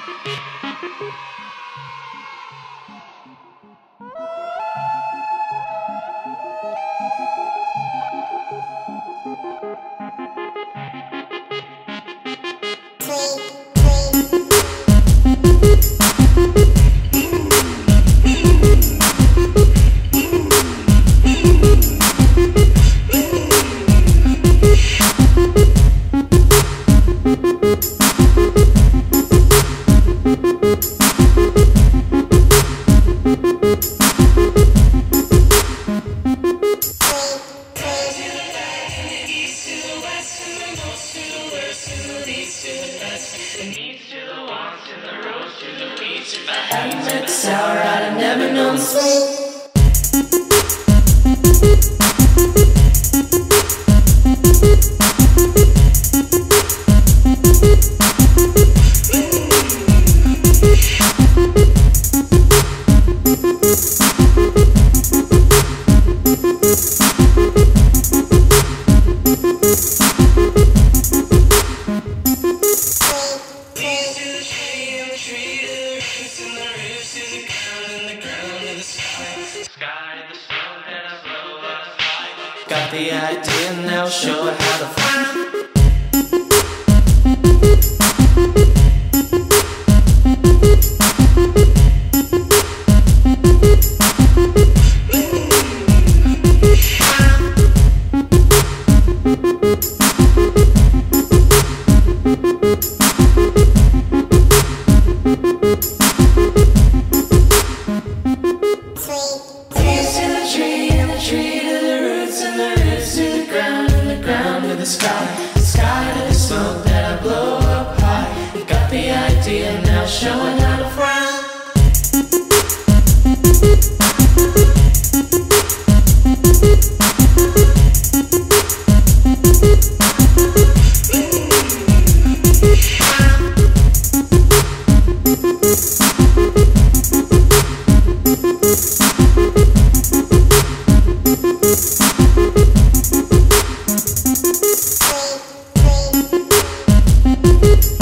If I hadn't met sour, I'd have never known sweet. Got the idea, now show her how to fly. The sky to the smoke that I blow up high. You got the idea, now showing how to fry. Sweet.